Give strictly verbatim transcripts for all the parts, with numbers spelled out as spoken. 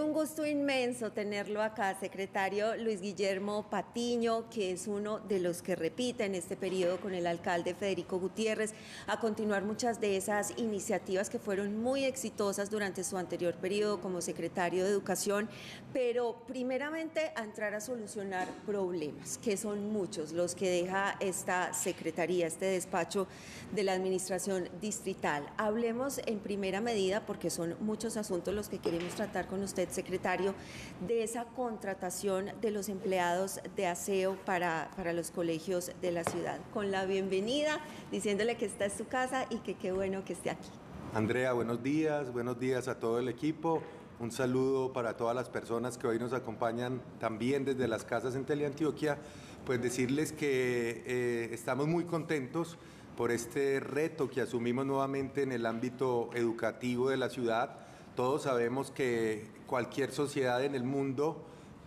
un gusto inmenso tenerlo acá, secretario Luis Guillermo Patiño, que es uno de los que repite en este periodo con el alcalde Federico Gutiérrez, a continuar muchas de esas iniciativas que fueron muy exitosas durante su anterior periodo como secretario de Educación, pero primeramente a entrar a solucionar problemas, que son muchos los que deja esta secretaría, este despacho de la administración distrital. Hablemos en primera medida, porque son muchos asuntos los que queremos tratar con usted, secretario, de esa contratación de los empleados de aseo para, para los colegios de la ciudad. Con la bienvenida, diciéndole que esta es su casa y que qué bueno que esté aquí. Andrea, buenos días, buenos días a todo el equipo. Un saludo para todas las personas que hoy nos acompañan también desde las casas en Teleantioquia. Pues decirles que eh, estamos muy contentos por este reto que asumimos nuevamente en el ámbito educativo de la ciudad. Todos sabemos que cualquier sociedad en el mundo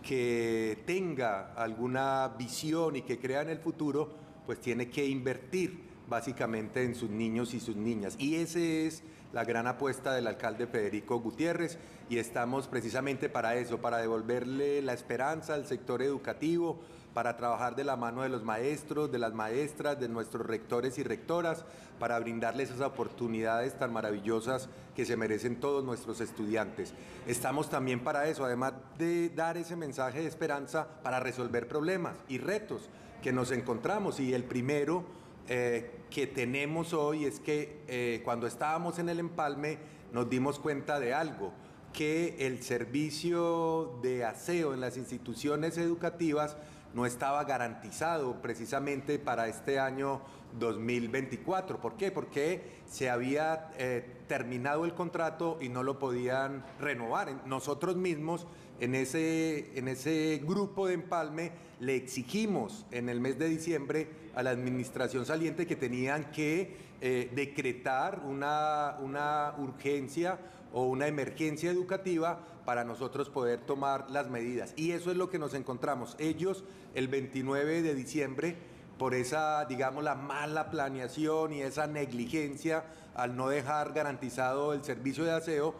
que tenga alguna visión y que crea en el futuro, pues tiene que invertir básicamente en sus niños y sus niñas. Y esa es la gran apuesta del alcalde Federico Gutiérrez, y estamos precisamente para eso, para devolverle la esperanza al sector educativo, para trabajar de la mano de los maestros, de las maestras, de nuestros rectores y rectoras, para brindarles esas oportunidades tan maravillosas que se merecen todos nuestros estudiantes. Estamos también para eso, además de dar ese mensaje de esperanza, para resolver problemas y retos que nos encontramos, y el primero eh, que tenemos hoy es que eh, cuando estábamos en el empalme nos dimos cuenta de algo, que el servicio de aseo en las instituciones educativas no estaba garantizado precisamente para este año dos mil veinticuatro. ¿Por qué? Porque se había eh, terminado el contrato y no lo podían renovar. Nosotros mismos en ese, en ese grupo de empalme le exigimos en el mes de diciembre a la administración saliente que tenían que eh, decretar una, una urgencia o una emergencia educativa para nosotros poder tomar las medidas. Y eso es lo que nos encontramos. Ellos el veintinueve de diciembre, por esa, digamos, la mala planeación y esa negligencia al no dejar garantizado el servicio de aseo,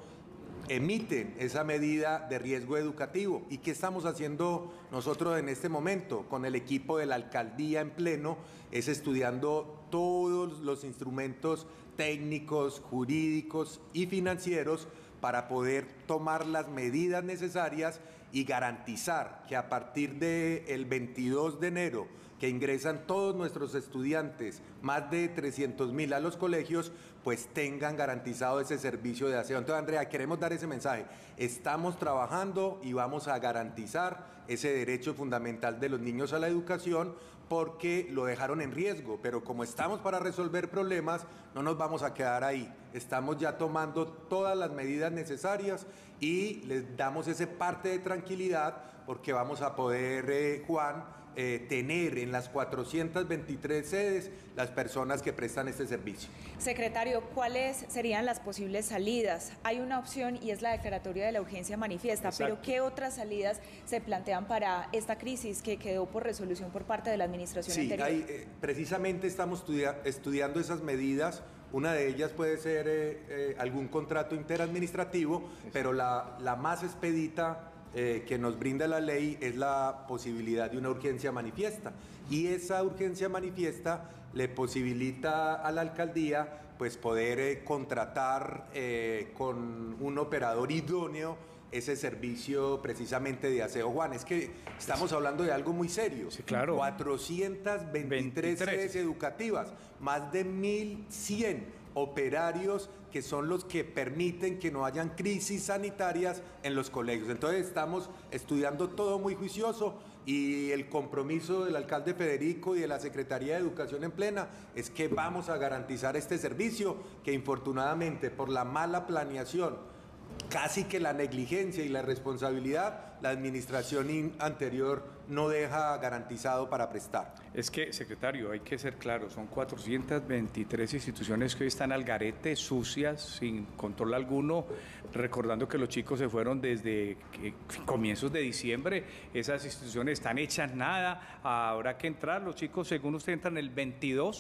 emiten esa medida de riesgo educativo. ¿Y qué estamos haciendo nosotros en este momento? Con el equipo de la alcaldía en pleno, es estudiando todos los instrumentos técnicos, jurídicos y financieros para poder tomar las medidas necesarias y garantizar que a partir del veintidós de enero, que ingresan todos nuestros estudiantes, más de trescientos mil a los colegios, pues tengan garantizado ese servicio de aseo. Entonces, Andrea, queremos dar ese mensaje. Estamos trabajando y vamos a garantizar ese derecho fundamental de los niños a la educación, porque lo dejaron en riesgo, pero como estamos para resolver problemas, no nos vamos a quedar ahí. Estamos ya tomando todas las medidas necesarias y les damos ese parte de tranquilidad, porque vamos a poder, eh, Juan, Eh, tener en las cuatrocientas veintitrés sedes las personas que prestan este servicio. Secretario, ¿cuáles serían las posibles salidas? Hay una opción y es la declaratoria de la urgencia manifiesta. Exacto. Pero ¿qué otras salidas se plantean para esta crisis que quedó por resolución por parte de la administración sí, anterior? Hay, eh, precisamente estamos estudia estudiando esas medidas. Una de ellas puede ser eh, eh, algún contrato interadministrativo, Exacto. pero la, la más expedita Eh, que nos brinda la ley es la posibilidad de una urgencia manifiesta, y esa urgencia manifiesta le posibilita a la alcaldía pues poder eh, contratar eh, con un operador idóneo ese servicio precisamente de aseo. Juan, es que estamos hablando de algo muy serio. Sí, claro. cuatrocientas veintitrés sedes educativas, más de mil cien operarios que son los que permiten que no hayan crisis sanitarias en los colegios. Entonces estamos estudiando todo muy juicioso, y el compromiso del alcalde Federico y de la Secretaría de Educación en plena es que vamos a garantizar este servicio que infortunadamente por la mala planeación, casi que la negligencia y la responsabilidad, la administración anterior no deja garantizado para prestar. Es que, secretario, hay que ser claro, son cuatrocientas veintitrés instituciones que hoy están al garete, sucias, sin control alguno, recordando que los chicos se fueron desde comienzos de diciembre, esas instituciones están hechas nada, habrá que entrar, los chicos según usted entran el veintidós,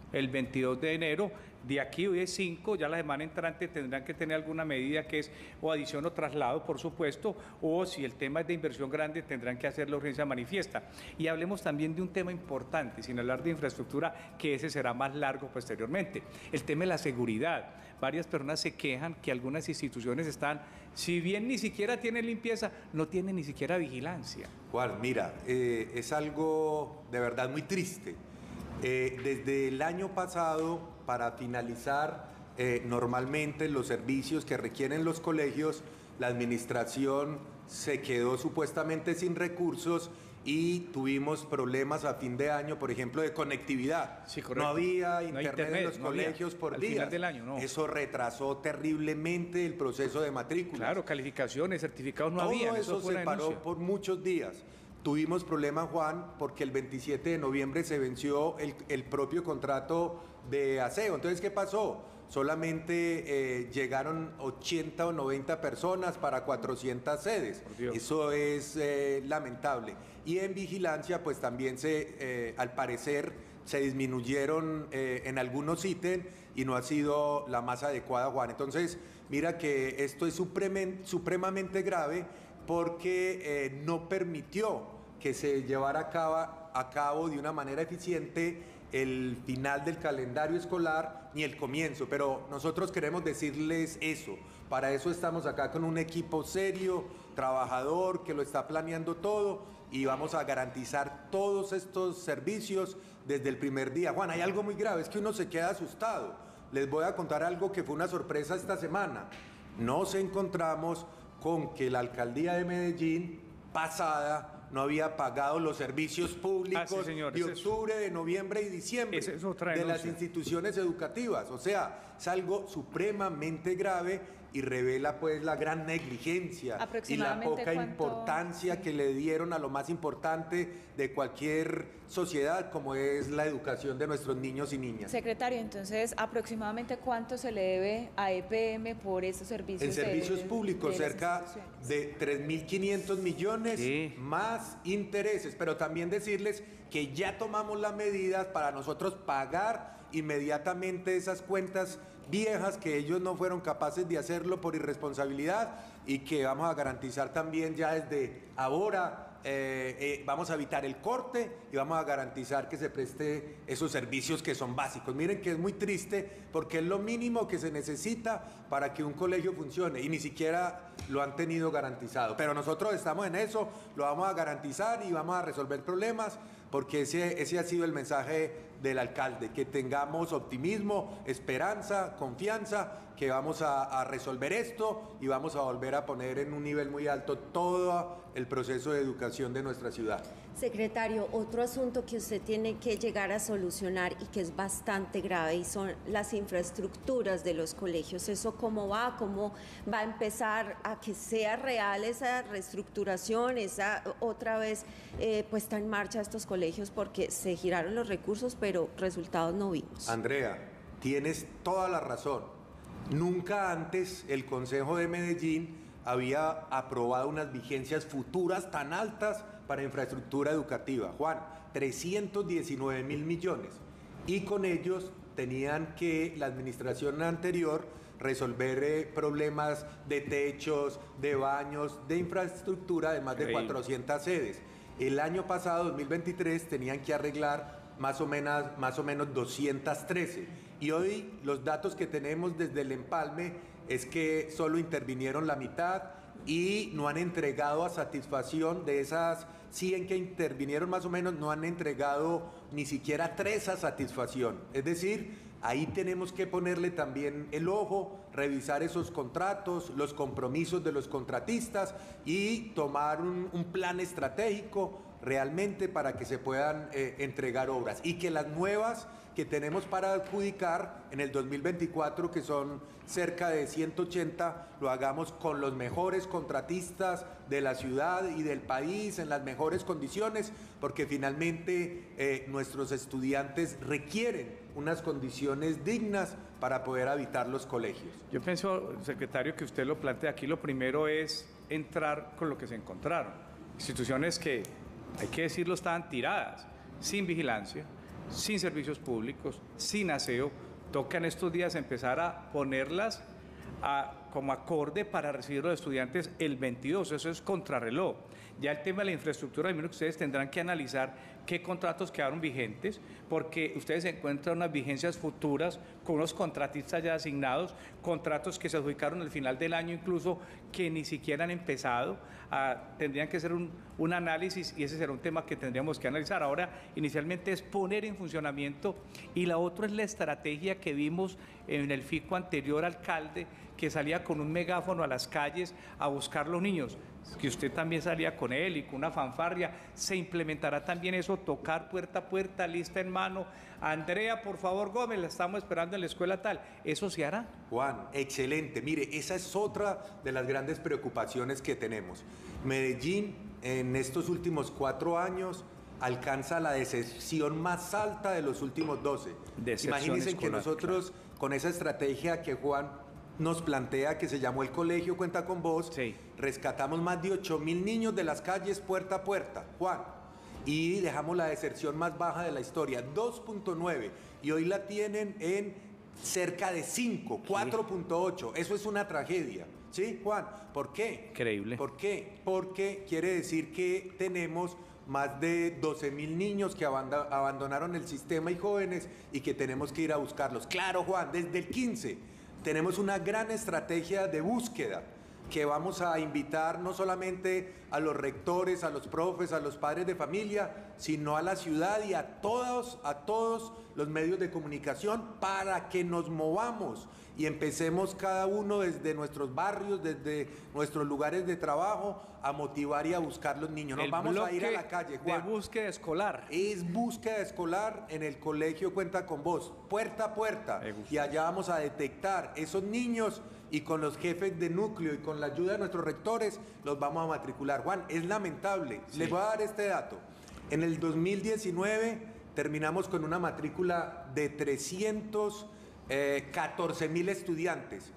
el veintidós de enero. De aquí hoy es cinco, ya la semana entrante tendrán que tener alguna medida que es o adición o traslado, por supuesto, o si el tema es de inversión grande tendrán que hacer la urgencia manifiesta. Y hablemos también de un tema importante, sin hablar de infraestructura, que ese será más largo posteriormente, el tema de la seguridad. Varias personas se quejan que algunas instituciones están, si bien ni siquiera tienen limpieza, no tienen ni siquiera vigilancia. Juan, mira, eh, es algo de verdad muy triste. Eh, desde el año pasado, para finalizar eh, normalmente los servicios que requieren los colegios, la administración se quedó supuestamente sin recursos y tuvimos problemas a fin de año, por ejemplo, de conectividad. Sí, no había no internet, internet en los no colegios había, por al días. Final del año, no. Eso retrasó terriblemente el proceso de matrícula. Claro, calificaciones, certificados no Todo había. eso, eso se paró por muchos días. Tuvimos problemas, Juan, porque el veintisiete de noviembre se venció el, el propio contrato de aseo. Entonces, ¿qué pasó? Solamente eh, llegaron ochenta o noventa personas para cuatrocientas sedes. Eso es eh, lamentable. Y en vigilancia, pues también se, eh, al parecer, se disminuyeron eh, en algunos ítems y no ha sido la más adecuada, Juan. Entonces, mira que esto es supremamente grave porque eh, no permitió que se llevara a cabo, a cabo de una manera eficiente el final del calendario escolar ni el comienzo, pero nosotros queremos decirles eso. Para eso estamos acá con un equipo serio, trabajador, que lo está planeando todo y vamos a garantizar todos estos servicios desde el primer día. Juan, hay algo muy grave, es que uno se queda asustado. Les voy a contar algo que fue una sorpresa esta semana. Nos encontramos con que la alcaldía de Medellín pasada no había pagado los servicios públicos ah, sí, señor, de octubre, es... de noviembre y diciembre es de las instituciones educativas. O sea, es algo supremamente grave y revela pues la gran negligencia y la poca cuánto... importancia que le dieron a lo más importante de cualquier sociedad, como es la educación de nuestros niños y niñas. Secretario, entonces, ¿aproximadamente cuánto se le debe a E P M por estos servicios? En servicios de, públicos, de cerca de tres mil quinientos millones sí. más intereses, pero también decirles que ya tomamos las medidas para nosotros pagar inmediatamente esas cuentas viejas que ellos no fueron capaces de hacerlo por irresponsabilidad y que vamos a garantizar también ya desde ahora. Eh, eh, vamos a evitar el corte y vamos a garantizar que se preste esos servicios que son básicos. Miren que es muy triste porque es lo mínimo que se necesita para que un colegio funcione y ni siquiera lo han tenido garantizado. Pero nosotros estamos en eso, lo vamos a garantizar y vamos a resolver problemas porque ese, ese ha sido el mensaje del alcalde, que tengamos optimismo, esperanza, confianza, que vamos a, a resolver esto y vamos a volver a poner en un nivel muy alto todo el proceso de educación de nuestra ciudad. Secretario, otro asunto que usted tiene que llegar a solucionar y que es bastante grave y son las infraestructuras de los colegios. ¿Eso cómo va? ¿Cómo va a empezar a que sea real esa reestructuración, esa otra vez eh, puesta en marcha estos colegios? Porque se giraron los recursos, pero resultados no vimos. Andrea, tienes toda la razón. Nunca antes el Consejo de Medellín había aprobado unas vigencias futuras tan altas para infraestructura educativa. Juan, trescientos diecinueve mil millones. Y con ellos tenían que la administración anterior resolver eh, problemas de techos, de baños, de infraestructura de más de cuatrocientas sedes. El año pasado, dos mil veintitrés, tenían que arreglar más o menos, más o menos doscientas trece. Y hoy los datos que tenemos desde el empalme es que solo intervinieron la mitad y no han entregado a satisfacción de esas cien que intervinieron más o menos, no han entregado ni siquiera tres a satisfacción. Es decir, ahí tenemos que ponerle también el ojo, revisar esos contratos, los compromisos de los contratistas y tomar un, un plan estratégico realmente para que se puedan eh, entregar obras y que las nuevas que tenemos para adjudicar en el dos mil veinticuatro, que son cerca de ciento ochenta, lo hagamos con los mejores contratistas de la ciudad y del país, en las mejores condiciones, porque finalmente eh, nuestros estudiantes requieren unas condiciones dignas para poder habitar los colegios. Yo pienso, secretario, que usted lo plantea aquí, lo primero es entrar con lo que se encontraron. Instituciones que, hay que decirlo, estaban tiradas, sin vigilancia, sin servicios públicos, sin aseo. Toca en estos días empezar a ponerlas a, como acorde para recibir a los estudiantes el veintidós, eso es contrarreloj. Ya el tema de la infraestructura, primero que ustedes tendrán que analizar qué contratos quedaron vigentes, porque ustedes encuentran unas vigencias futuras con unos contratistas ya asignados, contratos que se adjudicaron al final del año incluso que ni siquiera han empezado. Ah, tendrían que hacer un, un análisis y ese será un tema que tendríamos que analizar. Ahora, inicialmente es poner en funcionamiento y la otra es la estrategia que vimos en el FICO anterior alcalde, que salía con un megáfono a las calles a buscar los niños, que usted también salía con él y con una fanfarria. Se implementará también eso, tocar puerta a puerta, lista en mano. Andrea, por favor, Gómez, la estamos esperando en la escuela tal. ¿Eso se hará? Juan, excelente. Mire, esa es otra de las grandes preocupaciones que tenemos. Medellín, en estos últimos cuatro años, alcanza la deserción más alta de los últimos doce. Imagínense que nosotros, claro, con esa estrategia que Juan nos plantea, que se llamó El Colegio Cuenta con Vos, sí, rescatamos más de ocho mil niños de las calles puerta a puerta, Juan, y dejamos la deserción más baja de la historia, dos punto nueve, y hoy la tienen en cerca de cinco, cuatro punto ocho. Eso es una tragedia, ¿sí, Juan? ¿Por qué? Increíble. ¿Por qué? Porque quiere decir que tenemos más de doce mil niños que abandonaron el sistema y jóvenes y que tenemos que ir a buscarlos. Claro, Juan, desde el quince tenemos una gran estrategia de búsqueda que vamos a invitar no solamente a los rectores, a los profes, a los padres de familia, sino a la ciudad y a todos, a todos los medios de comunicación para que nos movamos y empecemos cada uno desde nuestros barrios, desde nuestros lugares de trabajo, a motivar y a buscar los niños. Nos vamos a ir a la calle, Juan. De búsqueda escolar. Es búsqueda escolar en el Colegio Cuenta con Vos, puerta a puerta. Y allá vamos a detectar esos niños y con los jefes de núcleo y con la ayuda de nuestros rectores los vamos a matricular. Juan, es lamentable. Sí. Les voy a dar este dato. En el dos mil diecinueve terminamos con una matrícula de trescientos catorce mil estudiantes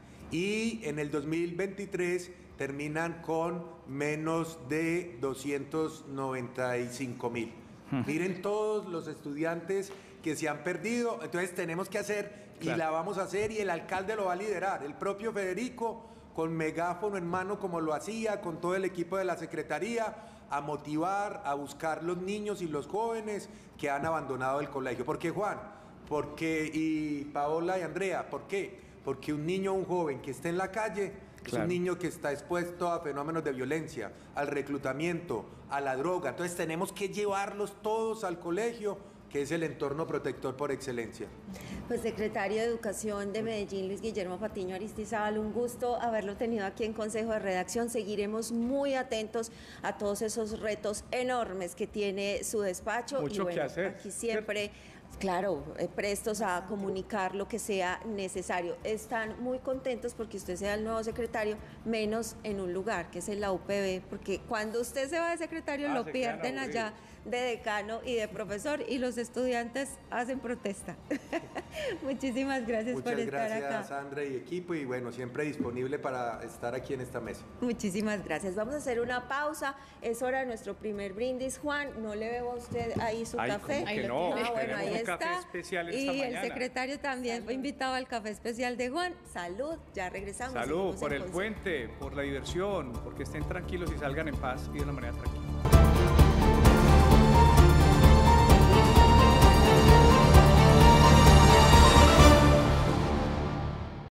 y en el dos mil veintitrés terminan con menos de doscientos noventa y cinco mil. Miren todos los estudiantes que se han perdido, entonces tenemos que hacer y claro, la vamos a hacer y el alcalde lo va a liderar, el propio Federico con megáfono en mano como lo hacía, con todo el equipo de la Secretaría, a motivar, a buscar los niños y los jóvenes que han abandonado el colegio. ¿Por qué, Juan? Porque, y Paola y Andrea, ¿por qué? Porque un niño o un joven que esté en la calle es claro, un niño que está expuesto a fenómenos de violencia, al reclutamiento, a la droga. Entonces tenemos que llevarlos todos al colegio, que es el entorno protector por excelencia. Pues secretario de Educación de Medellín, Luis Guillermo Patiño Aristizábal, un gusto haberlo tenido aquí en Consejo de Redacción. Seguiremos muy atentos a todos esos retos enormes que tiene su despacho. Mucho y bueno, que hacer. Aquí siempre... Claro, eh, prestos a comunicar lo que sea necesario. Están muy contentos porque usted sea el nuevo secretario, menos en un lugar, que es en la U P B, porque cuando usted se va de secretario ah, lo pierden allá de decano y de profesor y los estudiantes hacen protesta. Muchísimas gracias Muchas por estar gracias, acá. Muchas gracias, Sandra y equipo, y bueno, siempre disponible para estar aquí en esta mesa. Muchísimas gracias. Vamos a hacer una pausa. Es hora de nuestro primer brindis. Juan, ¿no le veo a usted ahí su Ay, café? ¿cómo que no? Ah, bueno, ahí un está. Café especial esta y mañana. El secretario también fue invitado al café especial de Juan. Salud, ya regresamos. Salud por el puente, por la diversión, porque estén tranquilos y salgan en paz y de una manera tranquila.